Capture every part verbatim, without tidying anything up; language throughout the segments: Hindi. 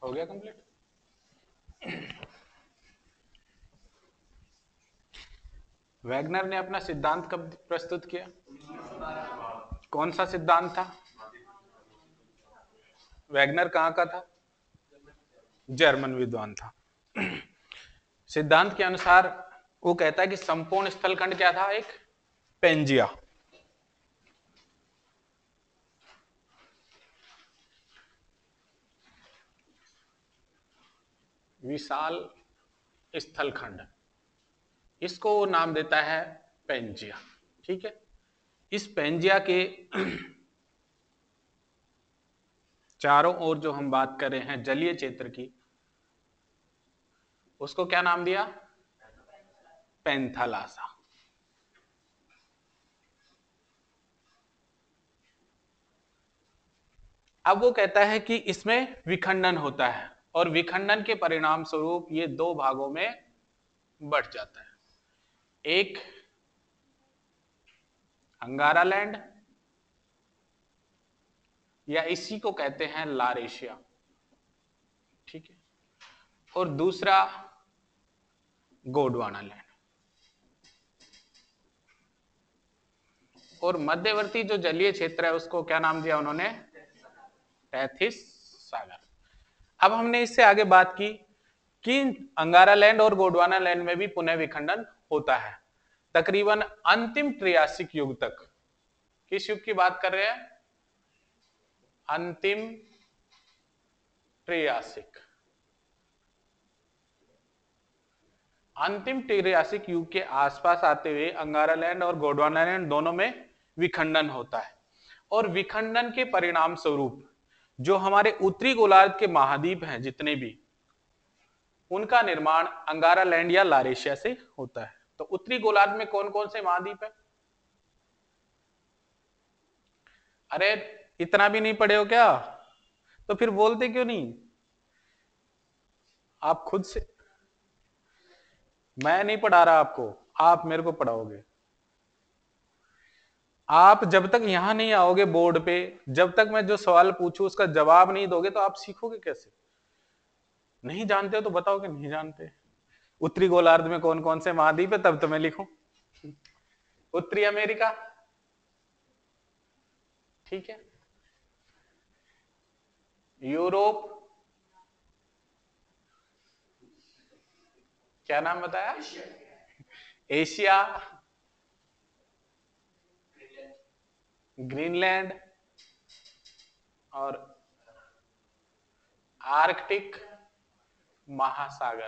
हो गया कंप्लीट। वैगनर ने अपना सिद्धांत कब प्रस्तुत किया? कौन सा सिद्धांत था? वैगनर कहाँ का था? जर्मन विद्वान था। सिद्धांत के अनुसार वो कहता है कि संपूर्ण स्थलखंड क्या था? एक पेंजिया। विशाल स्थलखंड, इसको वो नाम देता है पेंजिया। ठीक है। इस पेंजिया के चारों ओर जो हम बात कर रहे हैं जलीय क्षेत्र की, उसको क्या नाम दिया? पेंथालासा। अब वो कहता है कि इसमें विखंडन होता है और विखंडन के परिणाम स्वरूप ये दो भागों में बढ़ जाता है। एक अंगारा लैंड, या इसी को कहते हैं लारेशिया। ठीक है। और दूसरा गोंडवाना लैंड। और मध्यवर्ती जो जलीय क्षेत्र है उसको क्या नाम दिया उन्होंने? टैथिस सागर। अब हमने इससे आगे बात की कि अंगारा लैंड और गोंडवाना लैंड में भी पुनः विखंडन होता है तकरीबन अंतिम त्रियासिक युग तक। किस युग की बात कर रहे हैं? अंतिम त्रियासिक। अंतिम त्रियासिक युग के आसपास आते हुए अंगारा लैंड और गोंडवाना लैंड दोनों में विखंडन होता है और विखंडन के परिणाम स्वरूप जो हमारे उत्तरी गोलार्ध के महाद्वीप हैं जितने भी, उनका निर्माण अंगारा लैंड या लारेशिया से होता है। तो उत्तरी गोलार्ध में कौन कौन से महाद्वीप है? अरे इतना भी नहीं पढ़े हो क्या? तो फिर बोलते क्यों नहीं? आप खुद से, मैं नहीं पढ़ा रहा आपको, आप मेरे को पढ़ाओगे। आप जब तक यहां नहीं आओगे बोर्ड पे, जब तक मैं जो सवाल पूछूं उसका जवाब नहीं दोगे तो आप सीखोगे कैसे? नहीं जानते हो तो बताओ कि नहीं जानते। उत्तरी गोलार्ध में कौन कौन से महाद्वीप है तब तो मैं लिखूं। उत्तरी अमेरिका, ठीक है। यूरोप, क्या नाम बताया? एशिया, ग्रीनलैंड और आर्कटिक महासागर।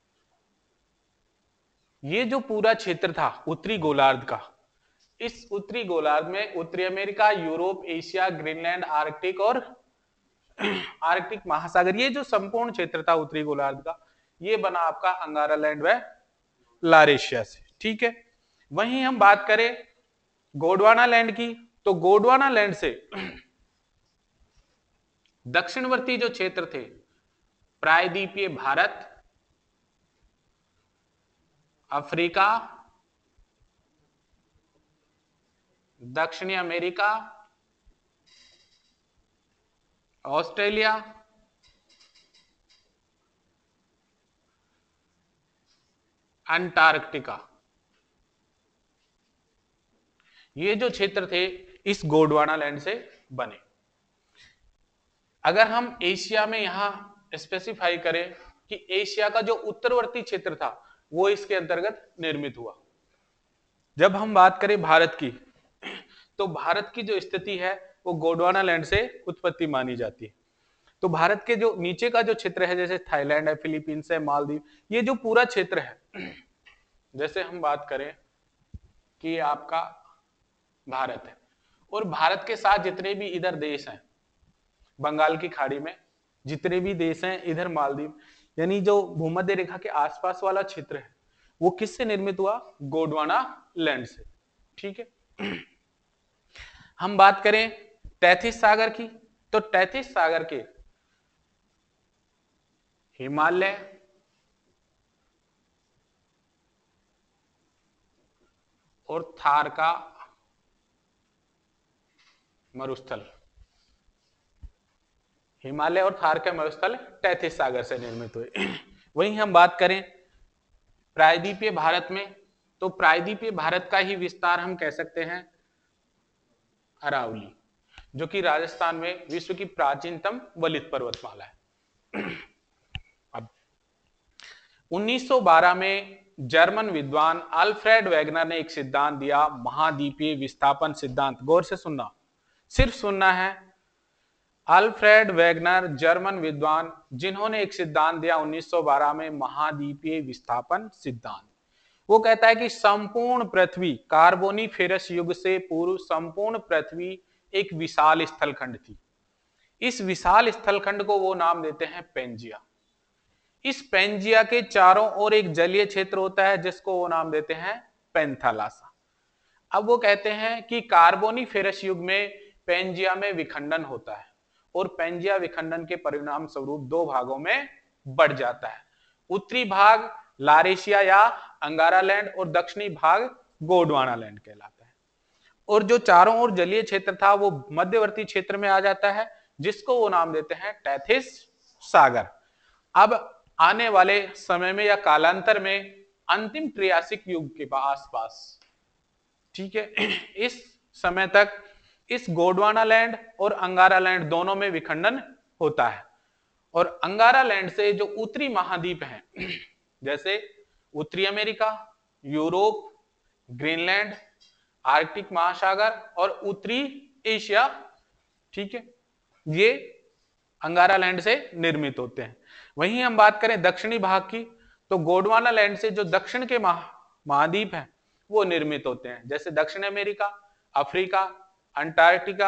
ये जो पूरा क्षेत्र था उत्तरी गोलार्ध का, इस उत्तरी गोलार्ध में उत्तरी America, Europe, Asia, Greenland, Arctic और आर्कटिक महासागर, ये जो संपूर्ण क्षेत्र था उत्तरी गोलार्ध का, ये बना आपका अंगारा लैंड व लारेशिया से। ठीक है। वहीं हम बात करें गोंडवाना लैंड की, तो गोंडवाना लैंड से दक्षिणवर्ती जो क्षेत्र थे, प्रायद्वीपीय भारत, अफ्रीका, दक्षिणी अमेरिका, ऑस्ट्रेलिया, अंटार्कटिका, ये जो क्षेत्र थे इस गोंडवाना लैंड से बने। अगर हम एशिया में यहां स्पेसिफाई करें कि एशिया का जो उत्तरवर्ती क्षेत्र था वो इसके अंतर्गत निर्मित हुआ। जब हम बात करें भारत की, तो भारत की जो स्थिति है वो गोंडवाना लैंड से उत्पत्ति मानी जाती है। तो भारत के जो नीचे का जो क्षेत्र है, जैसे थाईलैंड है, फिलीपींस है, मालदीव, ये जो पूरा क्षेत्र है, जैसे हम बात करें कि आपका भारत है और भारत के साथ जितने भी इधर देश हैं बंगाल की खाड़ी में, जितने भी देश हैं इधर मालदीव, यानी जो भूमध्य रेखा के आसपास वाला क्षेत्र है वो किससे निर्मित हुआ? गोंडवाना लैंड से। ठीक है। हम बात करें तैथिस सागर की, तो तैथिस सागर के हिमालय, और थार का मरुस्थल, हिमालय और थार के मरुस्थल तैंतीस सागर से निर्मित हुए। वहीं हम बात करें प्रायद्वीपीय भारत में, तो प्रायद्वीपीय भारत का ही विस्तार हम कह सकते हैं अरावली, जो कि राजस्थान में विश्व की प्राचीनतम वलित पर्वतमाला है। अब उन्नीस सौ बारह में जर्मन विद्वान अल्फ्रेड वेगनर ने एक सिद्धांत दिया, महाद्वीपीय विस्थापन सिद्धांत। गौर से सुनना, सिर्फ सुनना है। अल्फ्रेड वेगनर जर्मन विद्वान, जिन्होंने एक सिद्धांत दिया उन्नीस सौ बारह में, महाद्वीपीय विस्थापन सिद्धांत। वो कहता है कि संपूर्ण पृथ्वी, कार्बोनिफेरस युग से पूर्व संपूर्ण पृथ्वी एक विशाल स्थलखंड थी। इस विशाल स्थलखंड को वो नाम देते हैं पेंजिया। इस पेंजिया के चारों ओर एक जलीय क्षेत्र होता है जिसको वो नाम देते हैं पेंथालासा। अब वो कहते हैं कि कार्बोनिफेरस युग में पेंजिया में विखंडन होता है और पेंजिया विखंडन के परिणाम स्वरूप दो भागों में बढ़ जाता है। उत्तरी भाग लारेशिया या अंगारा लैंड और दक्षिणी भाग गोंडवाना लैंड कहलाता है। और जो चारों ओर जलीय क्षेत्र था वो मध्यवर्ती क्षेत्र में आ जाता है, जिसको वो नाम देते हैं तैंतीस सागर। अब आने वाले समय में या कालांतर में अंतिम त्रियासिक युग के आसपास, ठीक है, इस समय तक इस गोंडवाना लैंड और अंगारा लैंड दोनों में विखंडन होता है। और अंगारा लैंड से जो उत्तरी महाद्वीप हैं, जैसे उत्तरी अमेरिका, यूरोप, ग्रीनलैंड, आर्कटिक महासागर और उत्तरी एशिया, ठीक है, ये अंगारा लैंड से निर्मित होते हैं। वहीं हम बात करें दक्षिणी भाग की, तो गोंडवाना लैंड से जो दक्षिण के महाद्वीप हैं वो निर्मित होते हैं, जैसे दक्षिण अमेरिका, अफ्रीका, अंटार्कटिका,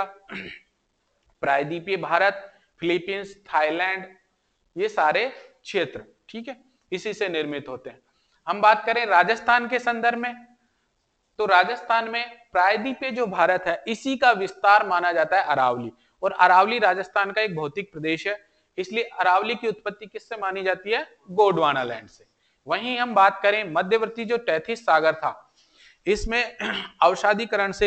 प्रायद्वीपीय भारत, फिलीपींस, थाईलैंड, ये सारे क्षेत्र, ठीक है, इसी से निर्मित होते हैं। हम बात करें राजस्थान के संदर्भ में, तो राजस्थान में प्रायद्वीपीय जो भारत है इसी का विस्तार माना जाता है अरावली। और अरावली राजस्थान का एक भौतिक प्रदेश है, इसलिए अरावली की उत्पत्ति किससे मानी जाती है? गोंडवाना लैंड से। वहीं हम बात करें मध्यवर्ती जो तैंतीस सागर था, इसमें अवसादीकरण से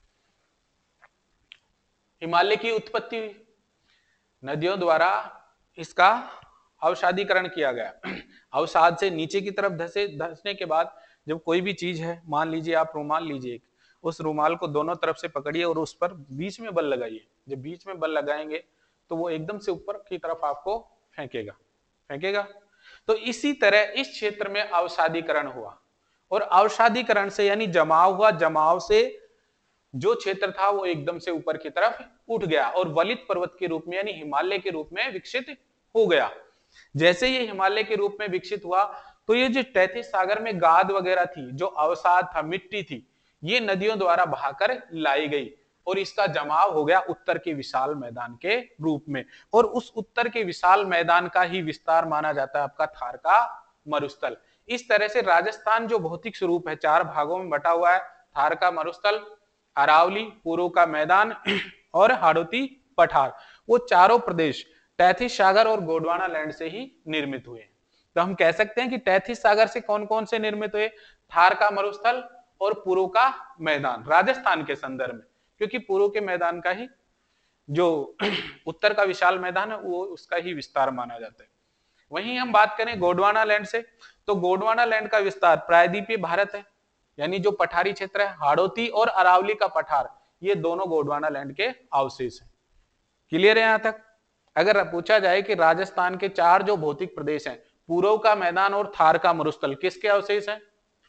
हिमालय की उत्पत्ति हुई, नदियों द्वारा इसका अवसादीकरण किया गया। अवसाद से नीचे की तरफ धसे धसने के बाद जब कोई भी चीज है, मान लीजिए आप रुमाल लीजिए, उस रुमाल को दोनों तरफ से पकड़िए और उस पर बीच में बल लगाइए। जब बीच में बल लगाएंगे तो वो एकदम से ऊपर की तरफ आपको फेंकेगा फेंकेगा तो इसी तरह इस क्षेत्र में अवसादीकरण हुआ और अवसादीकरण से यानी जमाव हुआ, जमाव से जो क्षेत्र था वो एकदम से ऊपर की तरफ उठ गया और वलित पर्वत के रूप में यानी हिमालय के रूप में विकसित हो गया। जैसे ये हिमालय के रूप में विकसित हुआ तो ये जो तैंतीस सागर में गाद वगैरह थी, जो अवसाद था, मिट्टी थी, ये नदियों द्वारा बहाकर लाई गई और इसका जमाव हो गया उत्तर के विशाल मैदान के रूप में। और उस उत्तर के विशाल मैदान का ही विस्तार माना जाता है आपका थार का मरुस्थल। इस तरह से राजस्थान जो भौतिक स्वरूप है चार भागों में बटा हुआ है, थार का मरुस्थल, अरावली, पूर्व का मैदान और हाड़ौती पठार। वो चारों प्रदेश तैंतीस सागर और गोंडवाना लैंड से ही निर्मित हुए। तो हम कह सकते हैं कि तैंतीस सागर से कौन कौन से निर्मित हुए? थार का मरुस्थल और पूर्व का मैदान राजस्थान के संदर्भ में, क्योंकि पूर्व के मैदान का ही जो उत्तर का विशाल मैदान है वो उसका ही विस्तार माना जाता है। वहीं हम बात करें गोंडवाना लैंड से, तो गोंडवाना लैंड का विस्तार प्रायद्वीपीय भारत है, यानी जो पठारी क्षेत्र है, हाड़ौती और अरावली का पठार, ये दोनों गोंडवाना लैंड के अवशेष हैं। क्लियर है यहां तक? अगर पूछा जाए कि राजस्थान के चार जो भौतिक प्रदेश हैं, पूर्व का मैदान और थार का मरुस्थल, किसके अवशेष हैं?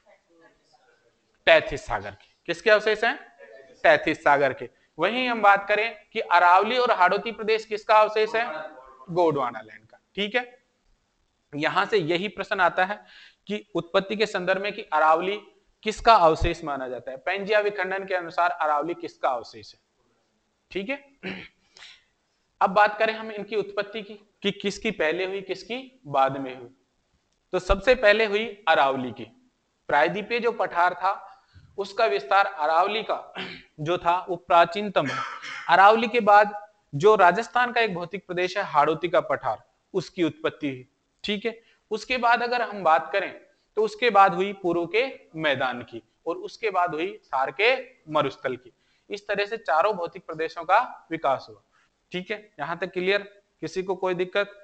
तैंतीस सागर के। किसके अवशेष हैं? तैंतीस सागर के। वहीं हम बात करें कि अरावली और हाड़ौती प्रदेश किसका अवशेष है? गोंडवाना लैंड का। ठीक है, यहां से यही प्रश्न आता है कि उत्पत्ति के संदर्भ में कि अरावली किसका अवशेष माना जाता है? पेंजिया विखंडन के अनुसार अरावली किसका अवशेष है? ठीक है, अब बात करें हम इनकी उत्पत्ति की कि किसकी पहले हुई किसकी बाद में हुई। तो सबसे पहले हुई अरावली की। प्रायद्वीपीय जो पठार था उसका विस्तार अरावली का जो था वो प्राचीनतम है। अरावली के बाद जो राजस्थान का एक भौतिक प्रदेश है हाड़ौती का पठार, उसकी उत्पत्ति हुई। ठीक है, उसके बाद अगर हम बात करें तो उसके बाद हुई पूर्व के मैदान की और उसके बाद हुई थार के मरुस्थल की। इस तरह से चारों भौतिक प्रदेशों का विकास हुआ। ठीक है, यहां तक क्लियर किसी को कोई दिक्कत?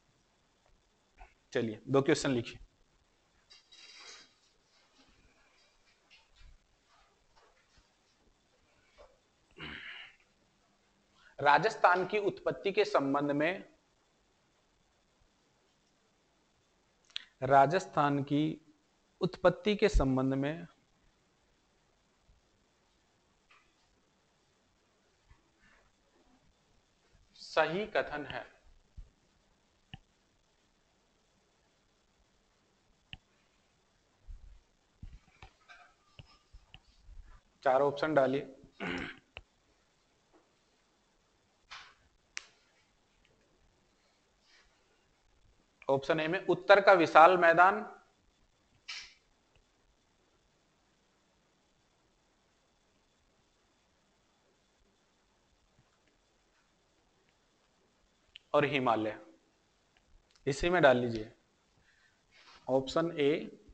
चलिए दो क्वेश्चन लिखिए। राजस्थान की उत्पत्ति के संबंध में राजस्थान की उत्पत्ति के संबंध में सही कथन है। चार ऑप्शन डालिए। ऑप्शन ए में उत्तर का विशाल मैदान, और हिमालय, इसी में डाल लीजिए। ऑप्शन ए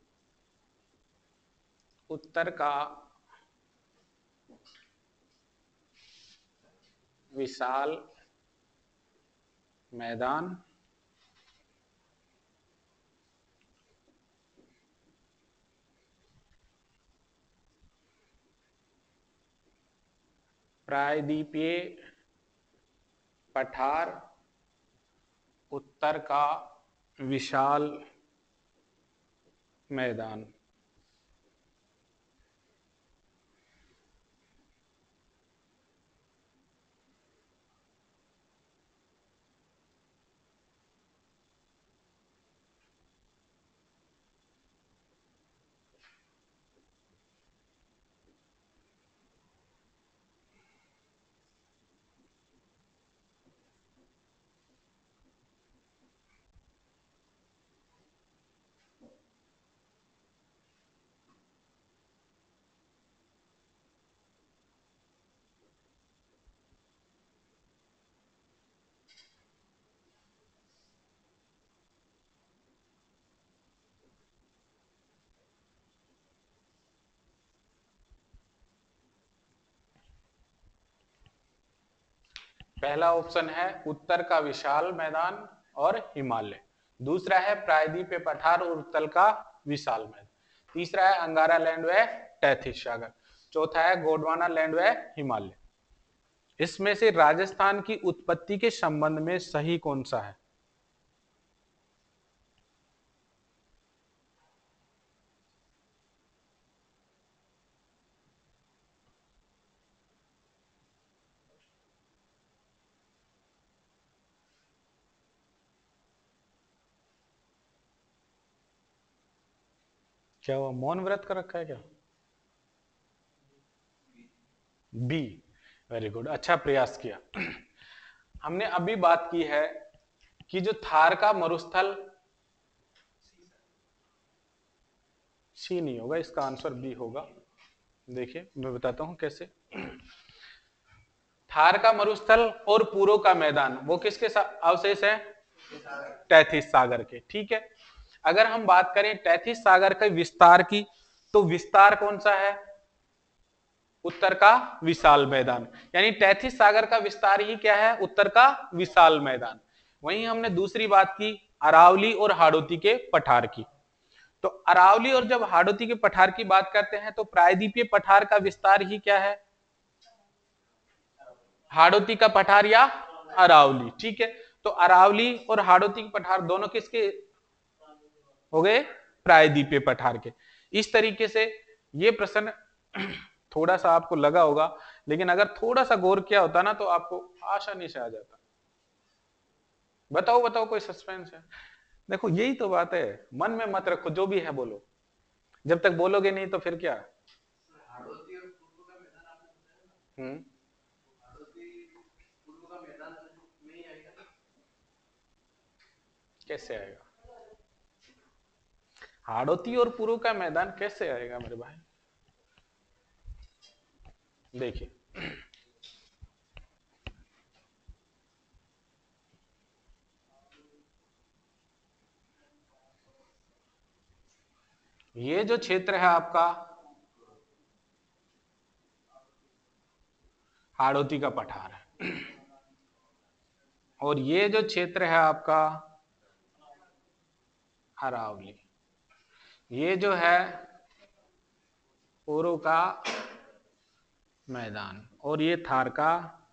उत्तर का विशाल मैदान, प्रायद्वीपीय पठार, उत्तर का विशाल मैदान। पहला ऑप्शन है उत्तर का विशाल मैदान और हिमालय, दूसरा है प्रायद्वीपीय पठार और उत्तर का विशाल मैदान, तीसरा है अंगारा लैंड व टैथिस सागर, चौथा है गोंडवाना लैंड व हिमालय। इसमें से राजस्थान की उत्पत्ति के संबंध में सही कौन सा है? क्या वो मौन व्रत कर रखा है क्या? बी, वेरी गुड, अच्छा प्रयास किया। हमने अभी बात की है कि जो थार का मरुस्थल, सी नहीं होगा, इसका आंसर बी होगा। देखिए मैं बताता हूं कैसे। थार का मरुस्थल और पूरो का मैदान वो किसके अवशेष है? टैथिस सागर के, ठीक है। अगर हम बात करें टैथिस सागर के विस्तार की, तो विस्तार कौन सा है? उत्तर का विशाल मैदान, यानी टैथिस सागर का विस्तार ही क्या है? उत्तर का विशाल मैदान। वहीं हमने दूसरी बात की अरावली और हाड़ौती के पठार की, तो अरावली और जब हाड़ौती के पठार की बात करते हैं तो प्रायद्वीपीय पठार का विस्तार ही क्या है? हाड़ौती का पठार या अरावली, ठीक है। तो अरावली और हाड़ौती के पठार दोनों किसके हो गए? प्रायद्वीपीय पठार के। इस तरीके से ये प्रश्न थोड़ा सा आपको लगा होगा, लेकिन अगर थोड़ा सा गौर किया होता ना तो आपको आसानी से आ जाता। बताओ बताओ, कोई सस्पेंस है? देखो यही तो बात है, मन में मत रखो, जो भी है बोलो, जब तक बोलोगे नहीं तो फिर क्या। हम्म कैसे आएगा? हाड़ौती और पुरू का मैदान कैसे आएगा मेरे भाई? देखिए ये जो क्षेत्र है आपका हाड़ौती का पठार है, और ये जो क्षेत्र है आपका अरावली, ये जो है पूर्व का मैदान, और ये थार का।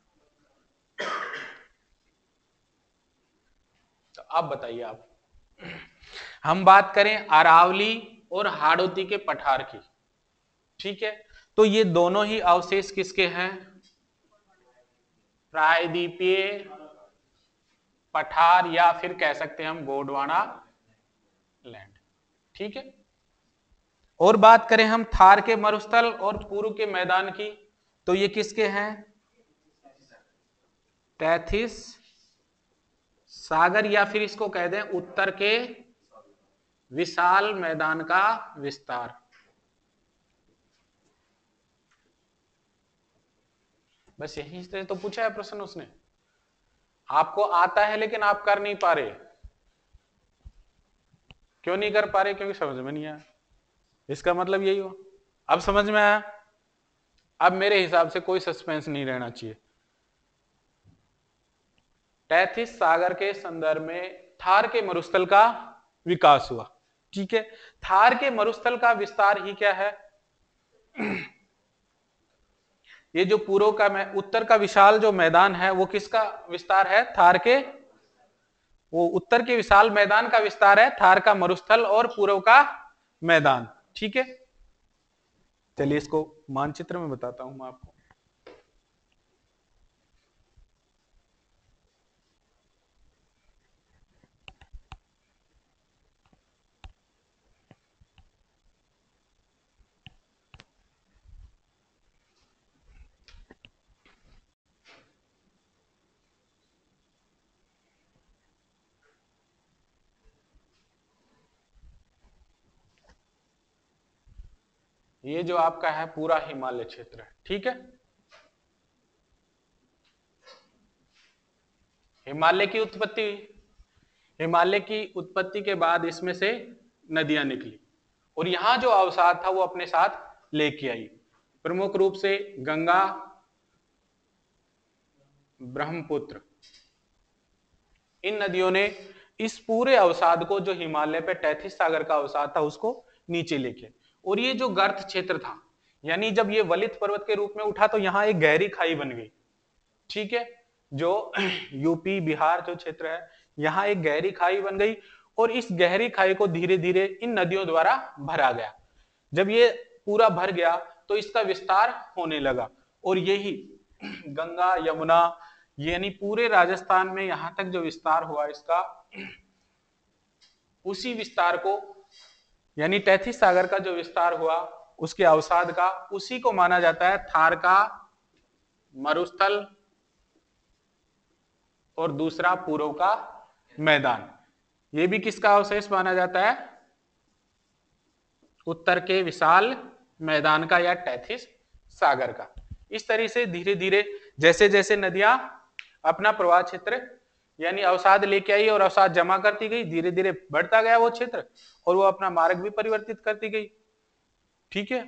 तो अब बताइए आप, हम बात करें अरावली और हाड़ौती के पठार की, ठीक है, तो ये दोनों ही अवशेष किसके हैं? प्रायद्वीपीय पठार, या फिर कह सकते हैं हम गोंडवाना लैंड, ठीक है। और बात करें हम थार के मरुस्थल और पूर्व के मैदान की, तो ये किसके हैं? तैथिस सागर, या फिर इसको कह दें उत्तर के विशाल मैदान का विस्तार। बस यही से तो पूछा है प्रश्न उसने, आपको आता है लेकिन आप कर नहीं पा रहे। क्यों नहीं कर पा रहे? क्योंकि समझ में नहीं आया, इसका मतलब यही हो। अब समझ में आया? अब मेरे हिसाब से कोई सस्पेंस नहीं रहना चाहिए। तैथिस सागर के संदर्भ में थार के मरुस्थल का विकास हुआ, ठीक है। थार के मरुस्थल का विस्तार ही क्या है? ये जो पूर्व का मैं उत्तर का विशाल जो मैदान है वो किसका विस्तार है? थार के, वो उत्तर के विशाल मैदान का विस्तार है, थार का मरुस्थल और पूर्व का मैदान, ठीक है। चलिए इसको मानचित्र में बताता हूं मैं आपको। ये जो आपका है पूरा हिमालय क्षेत्र है, ठीक है। हिमालय की उत्पत्ति, हिमालय की उत्पत्ति के बाद इसमें से नदियां निकली, और यहां जो अवसाद था वो अपने साथ लेके आई, प्रमुख रूप से गंगा, ब्रह्मपुत्र। इन नदियों ने इस पूरे अवसाद को, जो हिमालय पे तैथिस सागर का अवसाद था, उसको नीचे लेके, और ये जो गर्त क्षेत्र था, यानी जब ये वलित पर्वत के रूप में उठा तो यहां एक गहरी खाई बन गई, ठीक है। जो यूपी बिहार जो क्षेत्र है, यहां एक गहरी खाई बन गई, और इस गहरी खाई को धीरे धीरे इन नदियों द्वारा भरा गया। जब ये पूरा भर गया तो इसका विस्तार होने लगा, और यही गंगा यमुना, यानी पूरे राजस्थान में यहां तक जो विस्तार हुआ इसका, उसी विस्तार को, यानी तैथिस सागर का जो विस्तार हुआ उसके अवसाद का, उसी को माना जाता है थार का मरुस्थल और दूसरा पूर्व का मैदान। ये भी किसका अवशेष माना जाता है? उत्तर के विशाल मैदान का, या तैथिस सागर का। इस तरह से धीरे धीरे जैसे जैसे नदियां अपना प्रवाह क्षेत्र, यानी अवसाद लेके आई और अवसाद जमा करती गई, धीरे धीरे बढ़ता गया वो क्षेत्र, और वो अपना मार्ग भी परिवर्तित करती गई, ठीक है।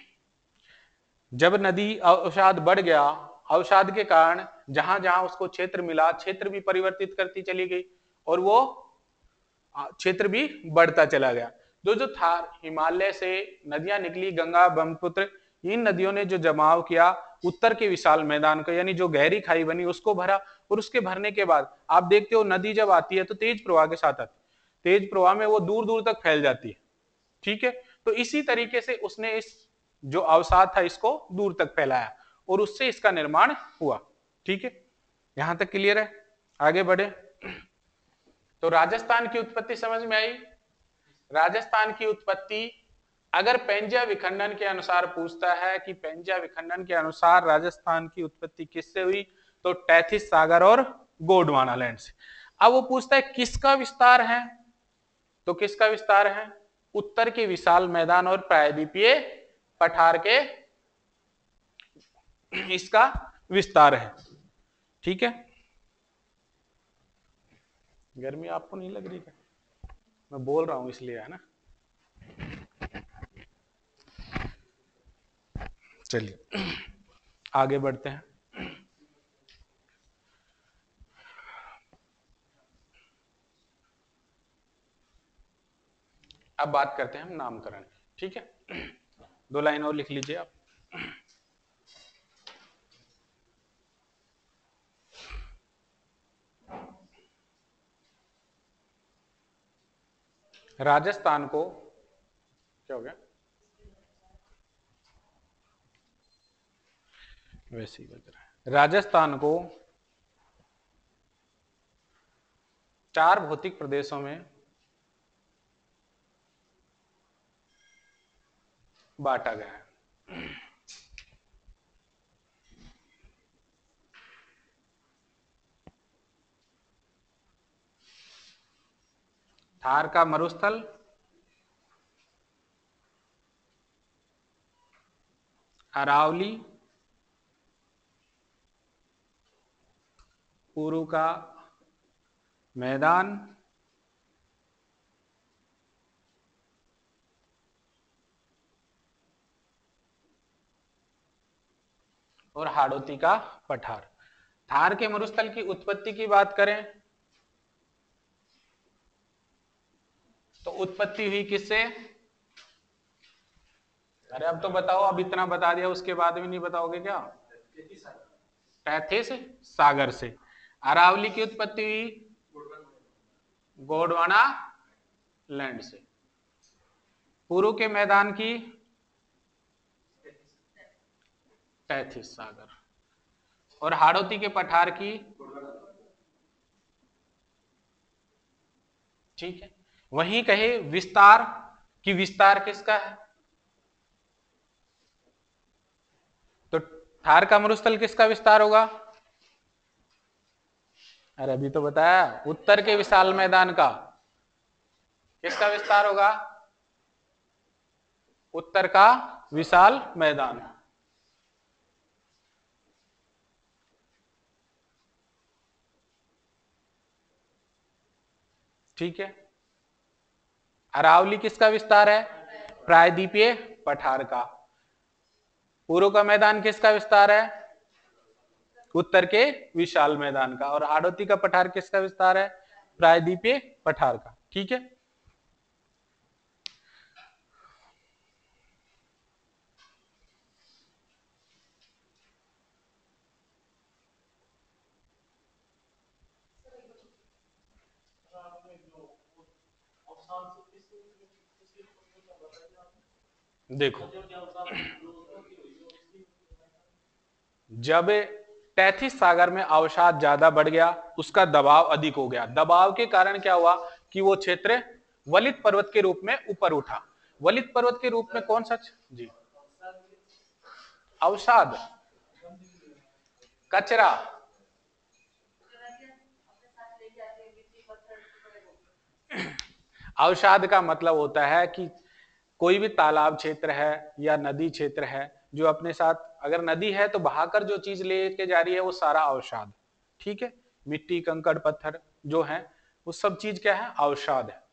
जब नदी अवसाद बढ़ गया, अवसाद के कारण जहां जहां उसको क्षेत्र मिला, क्षेत्र भी परिवर्तित करती चली गई, और वो क्षेत्र भी बढ़ता चला गया। जो जो थार हिमालय से नदियां निकली, गंगा ब्रह्मपुत्र, इन नदियों ने जो जमाव किया उत्तर के विशाल मैदान का, यानी जो गहरी खाई बनी उसको भरा, और उसके भरने के बाद आप देखते हो नदी जब आती है तो तेज प्रवाह के साथ आती है, तेज प्रवाह में वो दूर दूर तक फैल जाती है, ठीक है। तो इसी तरीके से उसने इस जो अवसाद था इसको दूर तक फैलाया, और उससे इसका निर्माण हुआ, ठीक है। यहां तक क्लियर है? आगे बढ़े। तो राजस्थान की उत्पत्ति समझ में आई। राजस्थान की उत्पत्ति अगर पेंजिया विखंडन के अनुसार पूछता है कि पेंजिया विखंडन के अनुसार राजस्थान की उत्पत्ति किससे हुई, तो तैथिस सागर और गोंडवाना लैंड से। अब वो पूछता है किसका विस्तार है, तो किसका विस्तार है? उत्तर के विशाल मैदान और प्रायद्वीपीय पठार के इसका विस्तार है, ठीक है। गर्मी आपको नहीं लग रही क्या? मैं बोल रहा हूं इसलिए, है ना। चलिए आगे बढ़ते हैं। अब बात करते हैं हम नामकरण, ठीक है। दो लाइन और लिख लीजिए आप। राजस्थान को क्या हो गया, वैसे ही बज रहा है। राजस्थान को चार भौतिक प्रदेशों में बांटा गया है। थार का मरुस्थल, अरावली, पुरू का मैदान, और हाड़ौती का पठार। थार के मरुस्थल की उत्पत्ति की बात करें तो उत्पत्ति हुई किससे? अरे अब तो बताओ, अब इतना बता दिया उसके बाद भी नहीं बताओगे क्या? टैथिस सागर से। अरावली की उत्पत्ति हुई गोंडवाना लैंड से। पुरू के मैदान की टैथिस सागर, और हाड़ौती के पठार की, ठीक है। वहीं कहे विस्तार की, विस्तार किसका है? तो थार का मरुस्थल किसका विस्तार होगा? अरे अभी तो बताया, उत्तर के विशाल मैदान का किसका विस्तार होगा? उत्तर का विशाल मैदान। ठीक है। अरावली किसका विस्तार है? प्रायद्वीपीय पठार का। पूर्व का मैदान किसका विस्तार है? उत्तर के विशाल मैदान का। और हाड़ौती का पठार किसका विस्तार है? प्रायद्वीपीय पठार का। ठीक है। देखो, जब टैथिस सागर में अवसाद ज्यादा बढ़ गया, उसका दबाव अधिक हो गया। दबाव के कारण क्या हुआ कि वो क्षेत्र वलित पर्वत के रूप में ऊपर उठा। वलित पर्वत के रूप में कौन सा? जी, अवसाद, कचरा। अवसाद का मतलब होता है कि कोई भी तालाब क्षेत्र है या नदी क्षेत्र है, जो अपने साथ, अगर नदी है तो बहाकर जो चीज लेके जा रही है वो सारा अवसाद। ठीक है। मिट्टी, कंकड़, पत्थर जो है वो सब चीज क्या है? अवसाद है।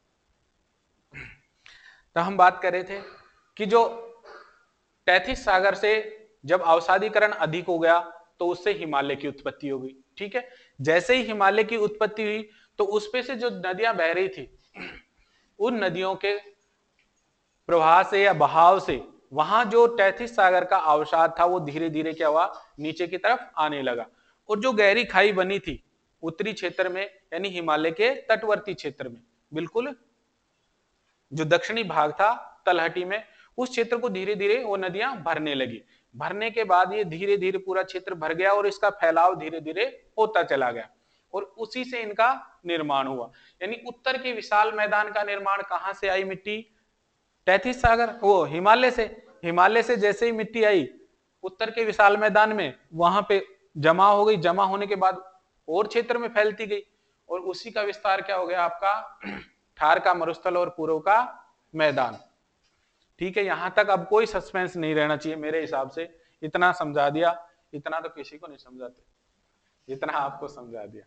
तो हम बात कर रहे थे कि जो टैथिस सागर से जब अवसादीकरण अधिक हो गया तो उससे हिमालय की उत्पत्ति हो गई। ठीक है। जैसे ही हिमालय की उत्पत्ति हुई तो उसपे से जो नदियां बह रही थी, उन नदियों के प्रवाह से या बहाव से वहां जो टैथिस सागर का अवसाद था वो धीरे धीरे क्या हुआ? नीचे की तरफ आने लगा। और जो गहरी खाई बनी थी उत्तरी क्षेत्र में, यानी हिमालय के तटवर्ती क्षेत्र में, बिल्कुल जो दक्षिणी भाग था तलहटी में, उस क्षेत्र को धीरे धीरे वो नदियां भरने लगी। भरने के बाद ये धीरे धीरे पूरा क्षेत्र भर गया और इसका फैलाव धीरे धीरे होता चला गया, और उसी से इनका निर्माण हुआ। यानी उत्तर के विशाल मैदान का निर्माण कहां से आई मिट्टी? टैथिस सागर, वो हिमालय से। हिमालय से जैसे ही मिट्टी आई उत्तर के विशाल मैदान में, वहां पे जमा हो गई। जमा होने के बाद और क्षेत्र में फैलती गई, और उसी का विस्तार क्या हो गया आपका? थार का मरुस्थल और पूर्व का मैदान। ठीक है। यहां तक अब कोई सस्पेंस नहीं रहना चाहिए मेरे हिसाब से। इतना समझा दिया, इतना तो किसी को नहीं समझाते, इतना आपको समझा दिया।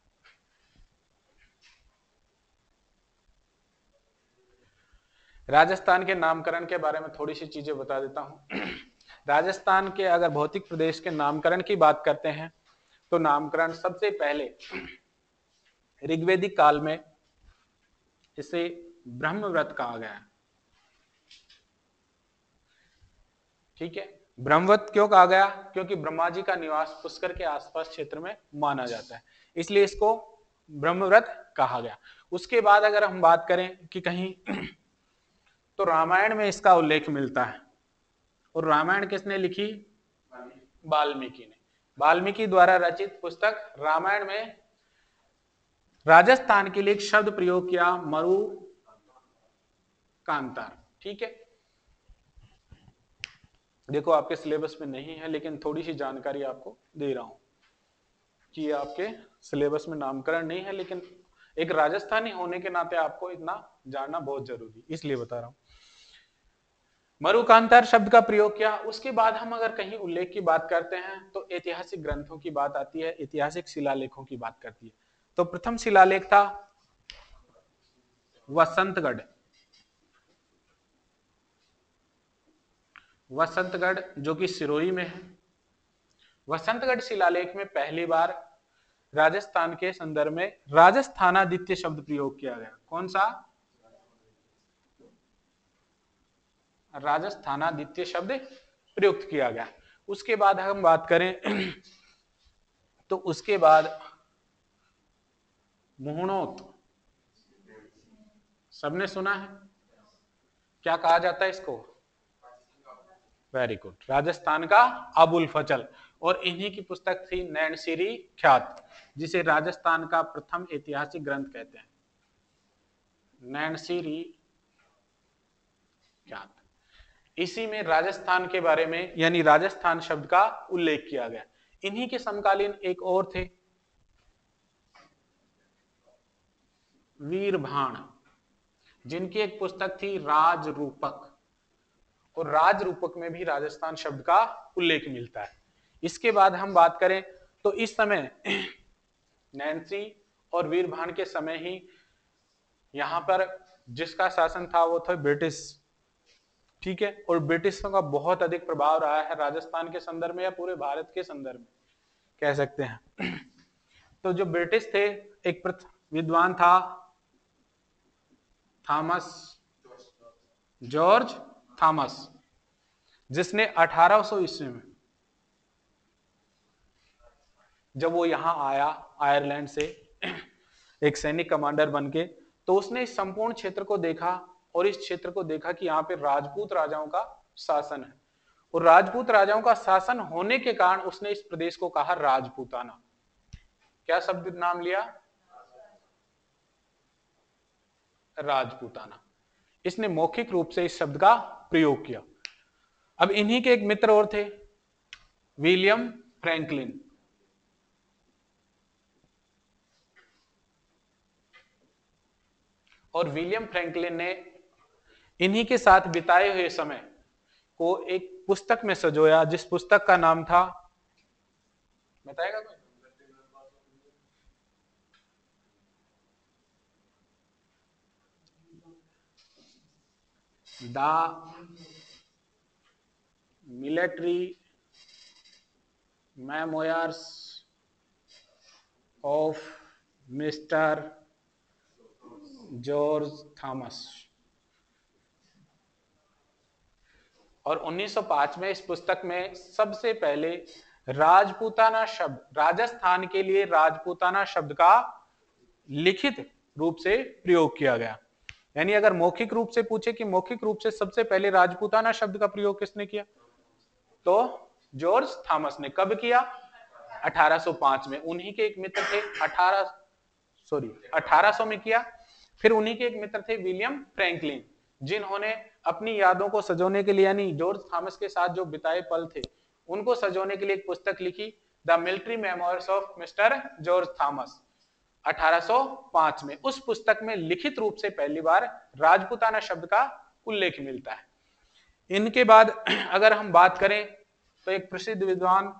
राजस्थान के नामकरण के बारे में थोड़ी सी चीजें बता देता हूं। राजस्थान के अगर भौतिक प्रदेश के नामकरण की बात करते हैं तो नामकरण सबसे पहले ऋग्वेदिक काल में इसे ब्रह्मव्रत कहा गया है। ठीक है, ब्रह्मव्रत क्यों कहा गया? क्योंकि ब्रह्मा जी का निवास पुष्कर के आसपास क्षेत्र में माना जाता है, इसलिए इसको ब्रह्मव्रत कहा गया। उसके बाद अगर हम बात करें कि कहीं तो रामायण में इसका उल्लेख मिलता है, और रामायण किसने लिखी? वाल्मीकि ने। वाल्मीकि द्वारा रचित पुस्तक रामायण में राजस्थान के लिए एक शब्द प्रयोग किया, मरु कांतार। ठीक है, देखो आपके सिलेबस में नहीं है, लेकिन थोड़ी सी जानकारी आपको दे रहा हूं कि आपके सिलेबस में नामकरण नहीं है, लेकिन एक राजस्थानी होने के नाते आपको इतना जानना बहुत जरूरी, इसलिए बता रहा हूं। मरुकांतार शब्द का प्रयोग किया। उसके बाद हम अगर कहीं उल्लेख की बात करते हैं तो ऐतिहासिक ग्रंथों की बात आती है, ऐतिहासिक शिलालेखों की बात करती है। तो प्रथम शिलालेख था वसंतगढ़। वसंतगढ़ जो कि सिरोही में है। वसंतगढ़ शिलालेख में पहली बार राजस्थान के संदर्भ में राजस्थानादित्य शब्द प्रयोग किया गया। कौन सा? राजस्थानादित्य शब्द प्रयुक्त किया गया। उसके बाद हम बात करें तो उसके बाद मुहणोत, सबने सुना है, क्या कहा जाता है इसको? वेरी गुड, राजस्थान का अबुल फजल। और इन्हीं की पुस्तक थी नैनसिरी ख्यात, जिसे राजस्थान का प्रथम ऐतिहासिक ग्रंथ कहते हैं, नैनसिरी ख्यात। इसी में राजस्थान के बारे में यानी राजस्थान शब्द का उल्लेख किया गया। इन्हीं के समकालीन एक और थे, वीरभाण, जिनकी एक पुस्तक थी राजरूपक, और राजरूपक में भी राजस्थान शब्द का उल्लेख मिलता है। इसके बाद हम बात करें तो इस समय नैन्सी और वीरभाण के समय ही यहां पर जिसका शासन था वो था ब्रिटिश। ठीक है, और ब्रिटिशों का बहुत अधिक प्रभाव रहा है राजस्थान के संदर्भ में या पूरे भारत के संदर्भ में कह सकते हैं। तो जो ब्रिटिश थे, एक विद्वान था थॉमस, जॉर्ज थॉमस, जिसने अठारह सौ ईस्वी में जब वो यहां आया आयरलैंड से एक सैनिक कमांडर बनके, तो उसने इस संपूर्ण क्षेत्र को देखा और इस क्षेत्र को देखा कि यहाँ पे राजपूत राजाओं का शासन है, और राजपूत राजाओं का शासन होने के कारण उसने इस प्रदेश को कहा राजपूताना। क्या शब्द नाम लिया? राजपूताना। इसने मौखिक रूप से इस शब्द का प्रयोग किया। अब इन्हीं के एक मित्र और थे, विलियम फ्रैंकलिन। और विलियम फ्रैंकलिन ने इन्हीं के साथ बिताए हुए समय को एक पुस्तक में सजोया, जिस पुस्तक का नाम था, बताएगा कोई? The military memoirs of Mister George Thomas. और उन्नीस सौ पाँच में इस पुस्तक में सबसे पहले राजपूताना शब्द, राजस्थान के लिए राजपूताना शब्द का लिखित रूप से प्रयोग किया गया। यानी अगर मौखिक रूप से पूछे कि मौखिक रूप से सबसे पहले राजपूताना शब्द का प्रयोग किसने किया, तो जॉर्ज थॉमस ने। कब किया? अठारह सौ पाँच में। उन्हीं के एक मित्र थे, अठारह सॉरी अठारह सौ में किया। फिर उन्हीं के एक मित्र थे विलियम फ्रैंकलिन, जिन्होंने अपनी यादों को सजोने के लिए, यानी जॉर्ज थॉमस के साथ जो बिताए पल थे उनको सजोने के लिए एक पुस्तक लिखी, the military memoirs of Mister George Thomas, अठारह सौ पाँच में। उस पुस्तक में लिखित रूप से पहली बार राजपूताना शब्द का उल्लेख मिलता है। इनके बाद अगर हम बात करें तो एक प्रसिद्ध विद्वान,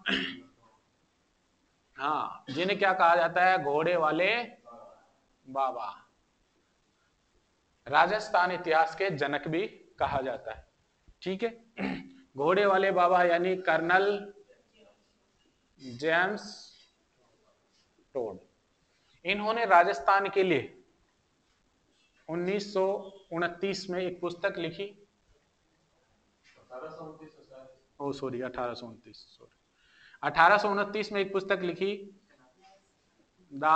हाँ, जिन्हें क्या कहा जाता है? घोड़े वाले बाबा, राजस्थान इतिहास के जनक भी कहा जाता है। ठीक है, घोड़े वाले बाबा यानी कर्नल जेम्स टोड। इन्होंने राजस्थान के लिए उन्नीस सौ उनतीस में एक पुस्तक लिखी, ओ सॉरी अठारह सौ उनतीस सॉरी अठारह सौ उनतीस में एक पुस्तक लिखी, the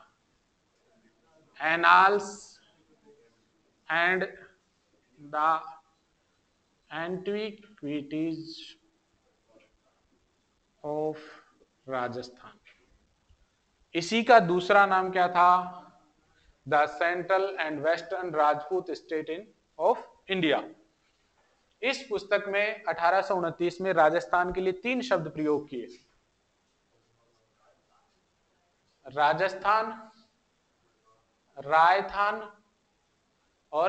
annals and the antiquities of Rajasthan. इसी का दूसरा नाम क्या था? The central and western Rajput state in of India. इस पुस्तक में अठारह सौ उनतीस में राजस्थान के लिए तीन शब्द प्रयोग किए, राजस्थान, रायथान और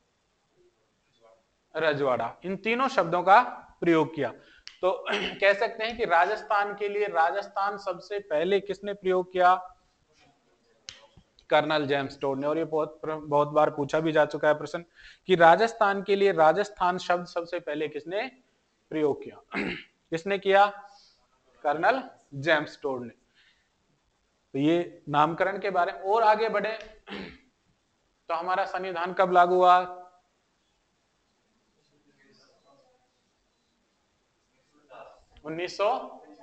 रजवाड़ा। इन तीनों शब्दों का प्रयोग किया। तो कह सकते हैं कि राजस्थान के लिए राजस्थान सबसे पहले किसने प्रयोग किया? कर्नल जेम्स टोड ने। और ये बहुत बहुत बार पूछा भी जा चुका है प्रश्न कि राजस्थान के लिए राजस्थान शब्द सबसे पहले किसने प्रयोग किया? किसने किया? कर्नल जेम्स टोड ने। तो ये नामकरण के बारे में। और आगे बढ़े तो हमारा संविधान कब लागू हुआ? उन्नीस सौ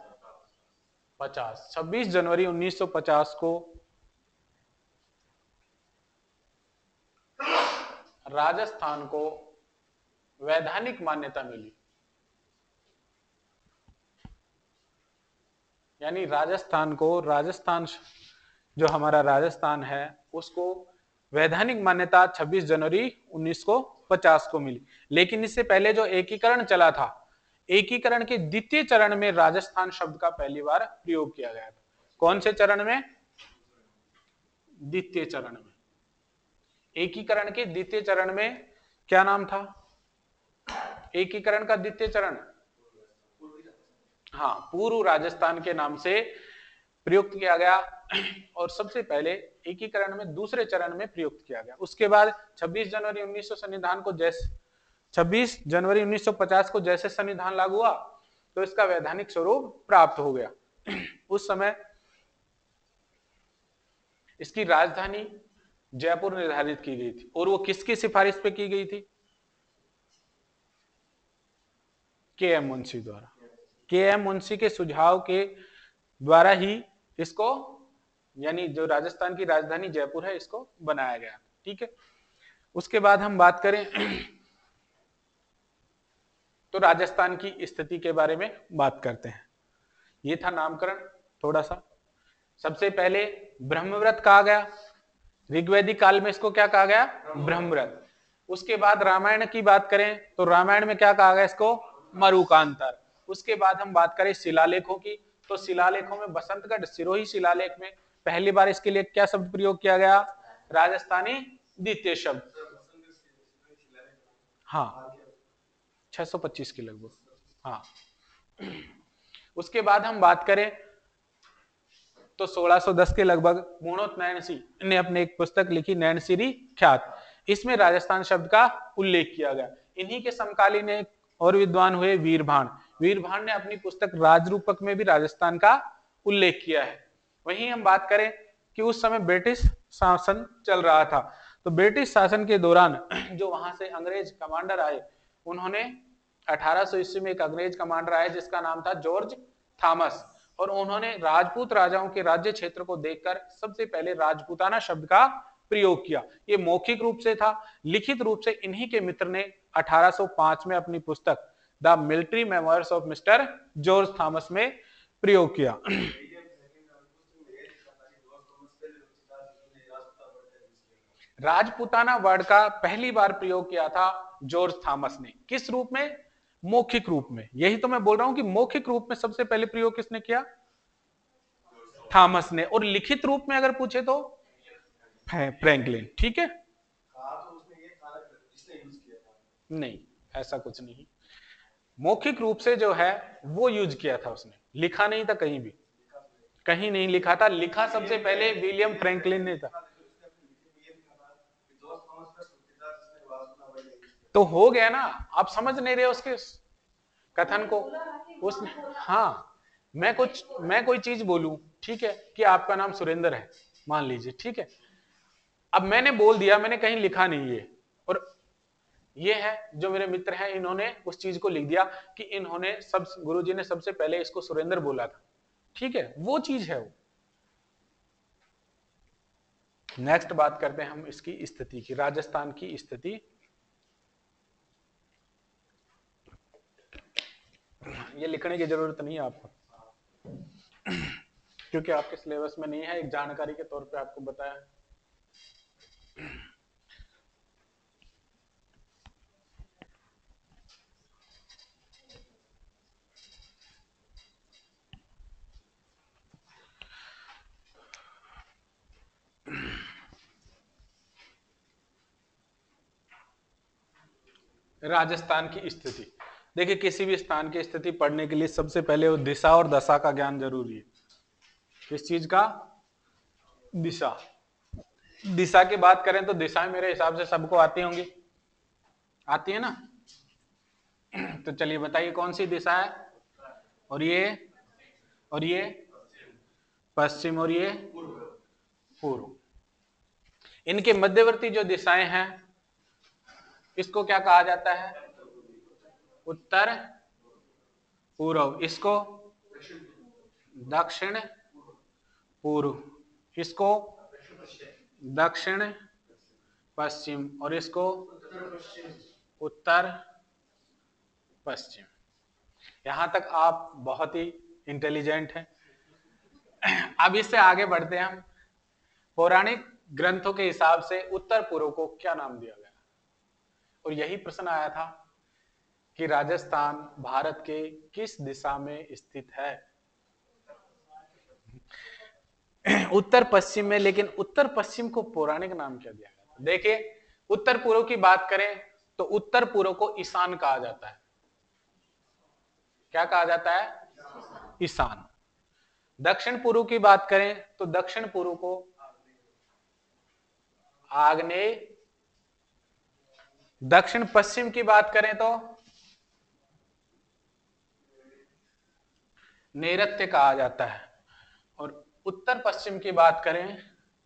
पचास, छब्बीस जनवरी उन्नीस सौ पचास को राजस्थान को वैधानिक मान्यता मिली। यानी राजस्थान को, राजस्थान जो हमारा राजस्थान है उसको वैधानिक मान्यता छब्बीस जनवरी उन्नीस सौ पचास को मिली। लेकिन इससे पहले जो एकीकरण चला था, एकीकरण के द्वितीय चरण में राजस्थान शब्द का पहली बार प्रयोग किया गया था। कौन से चरण में? द्वितीय चरण में। एकीकरण के द्वितीय चरण में क्या नाम था एकीकरण का द्वितीय चरण? हाँ, पूर्व राजस्थान के नाम से प्रयुक्त किया गया। और सबसे पहले एकीकरण में दूसरे चरण में प्रयुक्त किया गया। उसके बाद छब्बीस जनवरी उन्नीस सौ संविधान को जैसे छब्बीस जनवरी उन्नीस सौ पचास को जैसे संविधान लागू हुआ तो इसका वैधानिक स्वरूप प्राप्त हो गया। उस समय इसकी राजधानी जयपुर निर्धारित की गई थी। और वो किसकी सिफारिश पे की गई थी? के एम मुंशी द्वारा। के एम मुंशी के सुझाव के द्वारा ही इसको, यानी जो राजस्थान की राजधानी जयपुर है, इसको बनाया गया। ठीक है। उसके बाद हम बात करें तो राजस्थान की स्थिति के बारे में बात करते हैं। ये था नामकरण थोड़ा सा। सबसे पहले ब्रह्मव्रत कहा गया। ऋग्वैदिक काल में इसको क्या कहा गया? ब्रह्मव्रत। उसके बाद रामायण की बात करें तो रामायण में क्या कहा गया? इसको मरुकांतर। उसके बाद हम बात करें शिलालेखों की तो शिलालेखों में बसंतगढ़ सिरोही शिलालेख में पहली बार इसके लिए क्या शब्द प्रयोग किया गया? राजस्थानी द्वितीय शब्द। हाँ, छह सौ पच्चीस के लगभग। हाँ। उसके बाद हम बात करें तो सोलह सौ दस के लगभग पूर्णोत नैनसी ने अपने एक पुस्तक लिखी, नैनसिरी ख्यात। इसमें राजस्थान शब्द का उल्लेख किया गया। इन्हीं के समकालीन एक और विद्वान हुए वीरभान। वीरभान ने अपनी पुस्तक राजरूपक में भी राजस्थान का उल्लेख किया है। वहीं हम बात करें कि उस समय ब्रिटिश शासन चल रहा था, तो ब्रिटिश शासन के दौरान जो वहां से अंग्रेज कमांडर आए, उन्होंने अठारह सौ ईस्वी में एक अंग्रेज कमांडर आए जिसका नाम था जॉर्ज थॉमस। और उन्होंने राजपूत राजाओं के राज्य क्षेत्र को देखकर सबसे पहले राजपूताना शब्द का प्रयोग किया। ये मौखिक रूप से था। लिखित रूप से इन्हीं के मित्र ने अठारह सौ पाँच में अपनी पुस्तक the military memoirs of Mister George Thomas में प्रयोग किया। राजपूताना वर्ड का पहली बार प्रयोग किया था जॉर्ज थॉमस ने। किस रूप में? मौखिक रूप में। यही तो मैं बोल रहा हूं कि मौखिक रूप में सबसे पहले प्रयोग किसने किया? थॉमस ने। और लिखित रूप में अगर पूछे तो फ्रैंकलिन। ठीक है। नहीं, ऐसा कुछ नहीं। मौखिक रूप से जो है वो यूज किया था उसने, लिखा नहीं था कहीं भी, कहीं नहीं लिखा था। लिखा सबसे पहले विलियम फ्रैंकलिन ने था। तो हो गया ना, आप समझ नहीं रहे उसके कथन को। उस हाँ, मैं कुछ मैं कोई चीज बोलूं, ठीक है, कि आपका नाम सुरेंद्र है मान लीजिए, ठीक है। अब मैंने बोल दिया, मैंने कहीं लिखा नहीं है, और ये है जो मेरे मित्र हैं, इन्होंने उस चीज को लिख दिया कि इन्होंने सब, गुरुजी ने सबसे पहले इसको सुरेंद्र बोला था। ठीक है, वो चीज है वो। नेक्स्ट बात करते हैं हम इसकी स्थिति की, राजस्थान की स्थिति। ये लिखने की जरूरत नहीं है आपको, क्योंकि आपके सिलेबस में नहीं है, एक जानकारी के तौर पे आपको बताया। राजस्थान की स्थिति, देखिए किसी भी स्थान की स्थिति पढ़ने के लिए सबसे पहले वो दिशा और दशा का ज्ञान जरूरी है। किस चीज का? दिशा। दिशा की बात करें तो दिशाएं मेरे हिसाब से सबको आती होंगी, आती है ना? तो चलिए बताइए कौन सी दिशा है? और ये और ये पश्चिम, और ये पूर्व। इनके मध्यवर्ती जो दिशाएं हैं इसको क्या कहा जाता है? उत्तर पूर्व। इसको दक्षिण पूर्व, इसको दक्षिण पश्चिम, और इसको उत्तर पश्चिम। यहां तक आप बहुत ही इंटेलिजेंट हैं। अब इससे आगे बढ़ते हैं हम। पौराणिक ग्रंथों के हिसाब से उत्तर पूर्व को क्या नाम दिया गया? और यही प्रश्न आया था कि राजस्थान भारत के किस दिशा में स्थित है? उत्तर पश्चिम में, लेकिन उत्तर पश्चिम को पौराणिक नाम क्या दिया गया? देखिए, उत्तर पूर्व की बात करें तो उत्तर पूर्व को ईशान कहा जाता है। क्या कहा जाता है? ईशान। दक्षिण पूर्व की बात करें तो दक्षिण पूर्व को आग्नेय। दक्षिण पश्चिम की बात करें तो नैऋत्य कहा जाता है, और उत्तर पश्चिम की बात करें,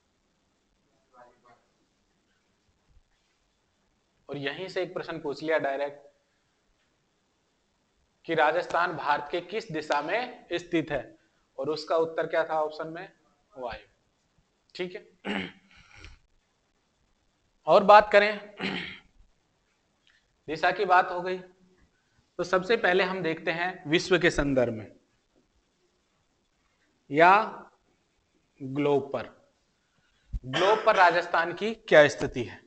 और यहीं से एक प्रश्न पूछ लिया डायरेक्ट कि राजस्थान भारत के किस दिशा में स्थित है, और उसका उत्तर क्या था ऑप्शन में? वायु। ठीक है, और बात करें, दिशा की बात हो गई, तो सबसे पहले हम देखते हैं विश्व के संदर्भ में या ग्लोब पर। ग्लोब पर राजस्थान की क्या स्थिति है?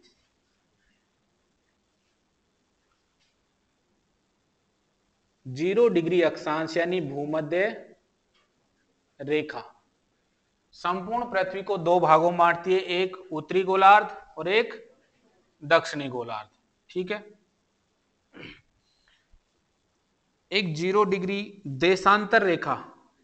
जीरो डिग्री अक्षांश यानी भूमध्य रेखा संपूर्ण पृथ्वी को दो भागों में बांटती है, एक उत्तरी गोलार्ध और एक दक्षिणी गोलार्ध। ठीक है, एक जीरो डिग्री देशांतर रेखा,